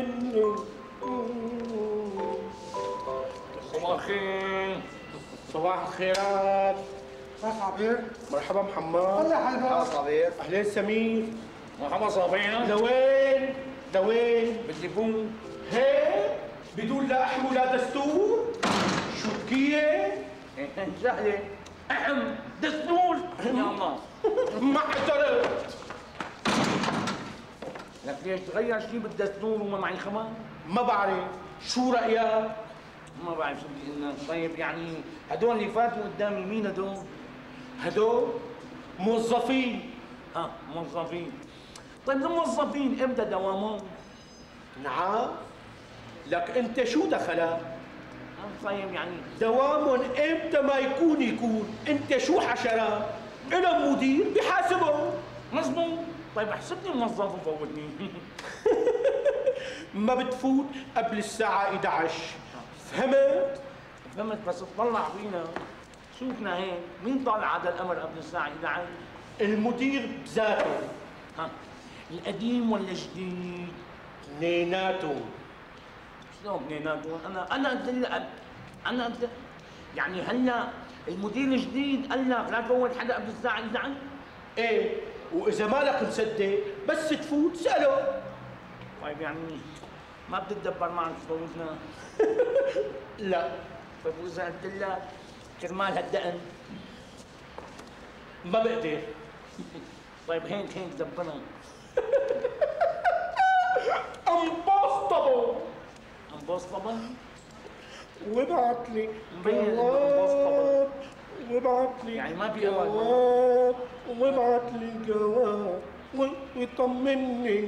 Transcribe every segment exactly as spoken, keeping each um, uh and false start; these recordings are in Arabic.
مني. صباح الخير. صباح الخيرات. صباح عبير. مرحبا محمد. هلا حلوة. مرحبا صابير. اهلين سمير. مرحبا صابير. لوين؟ لوين؟ بالتليفون. هيك؟ بدون لا احمي ولا دستور؟ شو بكيه؟ سهلة. أحم دستور يا الله. ما احترت. لك ليش تغير شيء بالدستور وما معي خبر؟ ما بعرف، شو رأيك؟ ما بعرف شو بدي اقول لك. طيب يعني هدول اللي فاتوا قدامي مين هدول؟ هدول موظفين. اه موظفين. طيب الموظفين امتى دوامهم؟ نعم. لك انت شو دخلك؟ آه طيب يعني دوامهم امتى ما يكون يكون، انت شو حشرات؟ إلهم مدير بحاسبهم. مظبوط. طيب احسبني موظف وفوتني. ما بتفوت قبل الساعة إحدى عشر، فهمت؟ فهمت بس اطلع فينا. شوفنا هيك مين طالع هذا الامر قبل الساعة إحدى عشر؟ المدير بذاته. ها القديم ولا الجديد؟ اثنيناتهم. شلون اثنيناتهم؟ انا انا قلت لك انا قلت لك يعني هلا المدير الجديد قال لك لا تفوت حدا قبل الساعة إحدى عشر؟ ايه، وإذا مالك مصدق بس تفوت سأله. طيب يعني ما بتتدبر معك تفوتنا؟ لا. طيب وإذا قلت لك كرمال هالدقن؟ ما بقدر. طيب هيك هيك دبرنا. انبسطبوا. انبسطبوا؟ وابعت لي مبين إنه جواب، وابعت لي يعني ما في أمل. جواب، وابعت لي جواب ويطمني.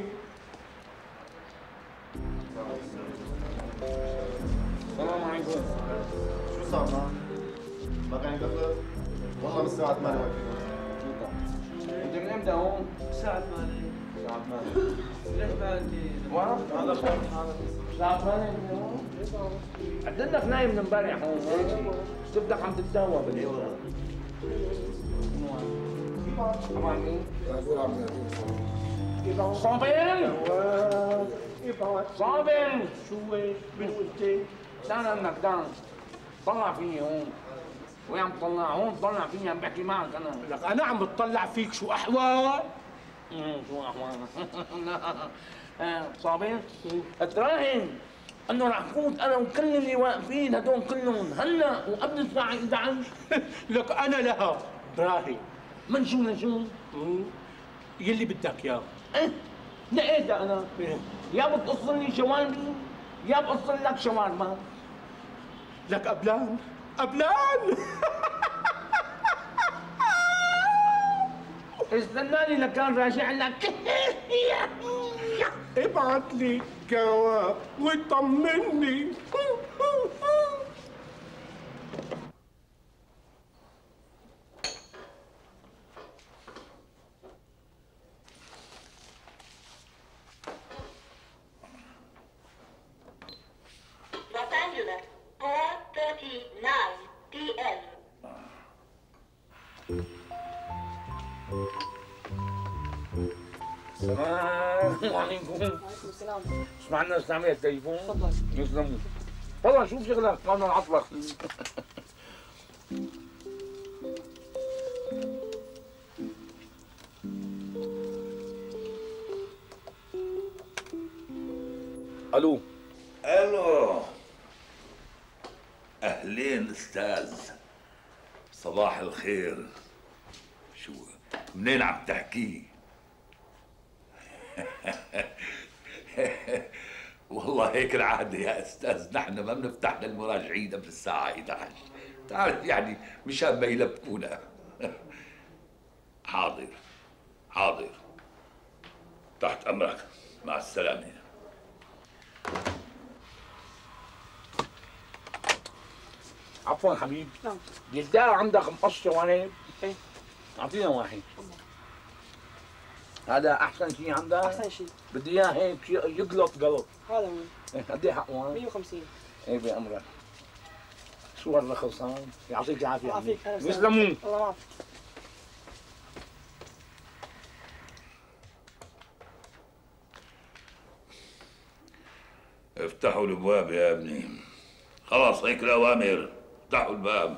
السلام عليكم. شو صار معك؟ ما كان يدخل؟ والله من الساعة ثمانية واقفين. انت من امتى هون؟ الساعة ثمانية. الساعة ثمانية. ليش ما انت؟ ورا؟ هذا فرق هذا. الساعة ثمانية من هون؟ عدلك نايم من امبارح هون هيك. بدك عم تتداوى بالليل. طبعا مين؟ صابر! ابعت. صابر! شو هيك؟ من قلت؟ تعال انك تعال. طلع فيي هون. وين عم تطلع؟ هون طلع فيي عم بحكي معك انا. لك انا عم بتطلع فيك، شو احوال؟ امم شو احوالك؟ لا صابر تراهن انه رح فوت انا وكل اللي واقفين هدول كلهم هلا وقبل الساعه إحدى عشر. لك انا لها براهي. من شو لشو؟ يلي بدك اياه. ايه لقيت انا يا بتقص لي شواربي يا بقص لك شوارما. لك قبلان قبلان. استناني لكان راجع لك. ابعت لي جواب وطمني. Los Angeles, four thirty-nine p m السلام عليكم. وعليكم السلام. اسمع عنا استعمل التليفون. تفضل. يسلموا. والله شوف شغلك قبل العطلة. الو. الو. اهلين استاذ. صباح الخير. شو منين عم تحكي؟ والله هيك العادة يا استاذ، نحن ما بنفتح للمراجعين قبل الساعة إحدى عشر، تعرف يعني مشان ما يلبكونا. حاضر حاضر، تحت امرك، مع السلامة. عفوا حبيبي. نعم. جلدها عندك مقص شوارب؟ ايه. اعطينا واحد. هذا احسن شيء عندك؟ احسن شيء. بدي اياه هيك يقلط قلط. هذا هو. إيه، قد ايه حقه؟ مية وخمسين. ايه بامرك. شو هالرخص هون؟ يعطيك العافيه. يعافيك. يسلموا. الله يعافيك. افتحوا الابواب يا ابني. خلاص هيك الاوامر، افتحوا الباب.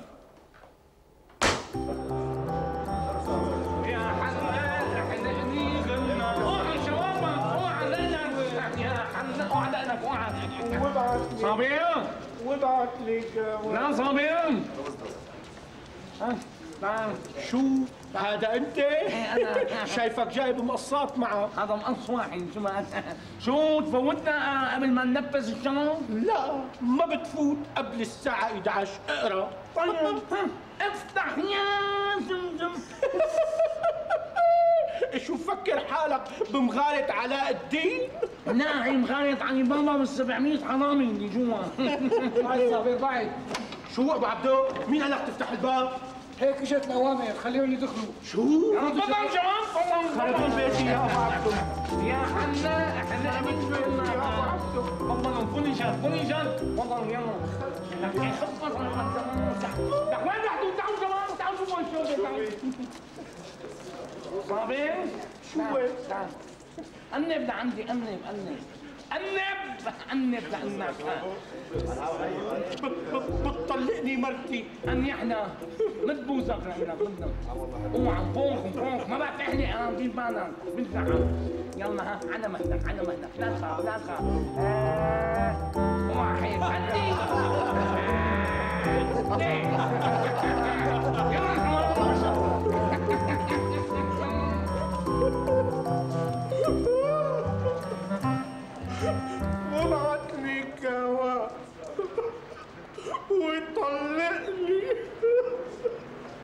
يا حنان احلقني غنى، اوعى شوارما، اوعى ليلك يا حنان، اوعى ليلك، اوعى. وابعت لي صابين وابعت لي جواب. لا صابين. ها تعال. شو هذا انت؟ انا شايفك جايب مقصات معك. هذا مقص واحد. شو ما شو تفوتنا قبل ما ننفذ الشغل؟ لا ما بتفوت قبل الساعة إحدى عشر. اقرا. طيب ها، افتح يا زمزم. شو فكر حالك بمغالة علاء الدين؟ ناعم غاية علي بابا بال سبعمية حرامي اللي جوا. هاي صابر بعد. شو ابو عبدو؟ مين قال لك تفتح الباب؟ هيك اجت الاوامر خليهم يدخلوا. شو؟ تفضل جواب تفضل. خربوا بيتي يا ابو عبدو. يا حنا احنا من شوي يا ابو عبدو. تفضلوا كوني جان كوني جان. تفضلوا يلا. خفض وين رحتوا؟ تعالوا جماعة تعالوا جوا الشغل تعالوا. صابر شو هيك؟ تعال. أنب لعندي أنب أنب أنب أنب لأنك. بت- بت- بتطلقني مرتي. أني إحنا متبوزك لأنك بدنا. اوعى فوق فوق ما بعرف احلق انا بدي بالك بدنا. يلا ها على مهلك على مهلك لا تخاف لا تخاف. اوعى خير خليك. وابعت لي جواب ويطلقني.